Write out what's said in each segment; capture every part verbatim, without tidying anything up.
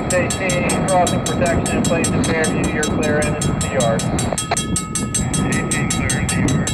eighty-six eighteen, crossing protection in place in Fairview, you're clear and into the yard. eighteen clear in the yard.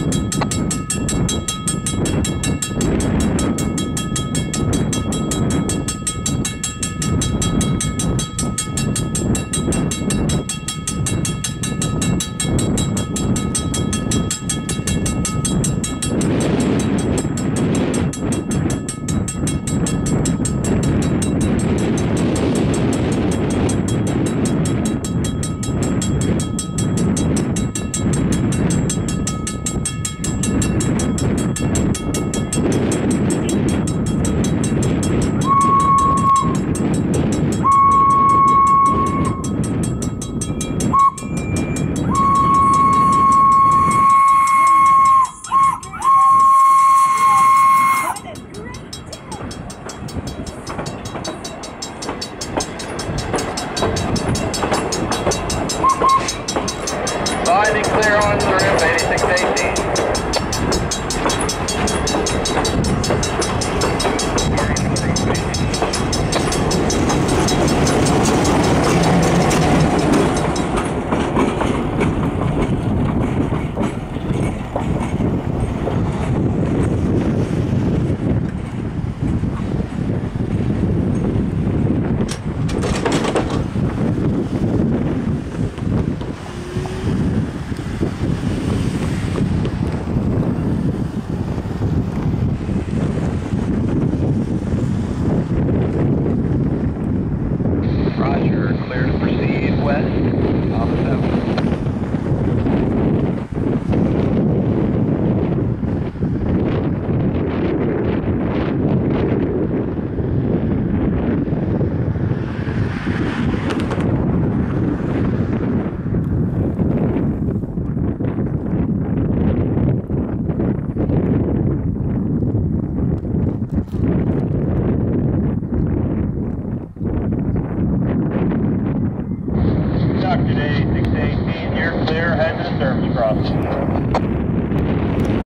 Finding clear on the rip, eighty-six eighteen. Roger, clear to proceed west, off seven. Doctor eighty-six eighteen, you're clear, head to the service crossing.